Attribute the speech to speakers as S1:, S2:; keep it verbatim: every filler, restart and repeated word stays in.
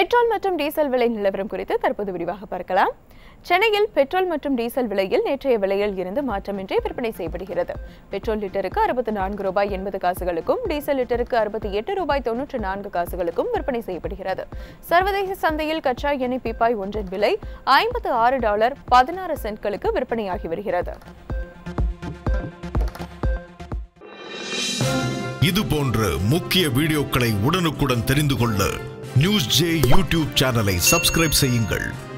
S1: Petrol மற்றும் diesel விலை நிலவரம் குறித்து தற்போது விரிவாக பார்க்கலாம். சென்னையில் பெட்ரோல் மற்றும் டீசல் விலையில் நேற்றைய விலையில் இருந்து மாற்றமின்றி விற்பனை செய்யப்படுகிறது. பெட்ரோல் லிட்டருக்கு அறுபத்தி நான்கு ரூபாய் எண்பது காசுகளுக்கும் டீசல் லிட்டருக்கு அறுபத்தி எட்டு ரூபாய் தொன்னூற்று நான்கு காசுகளுக்கும் விற்பனை செய்யப்படுகிறது. சர்வதேச சந்தையில் கச்சா எண்ணெய் பீப்பாய் ஒன்றின் விலை ஐம்பத்து ஆறு டாலர் பதினாறு சென்ட்களுக்கு விற்பனையாகி வருகிறது.
S2: இது போன்ற முக்கிய வீடியோக்களை உடனுக்குடன் தெரிந்து கொள்ள நியூஸ் ஜே யூடியூப் சேனலை சப்ஸ்கிரைப் செய்யுங்கள்.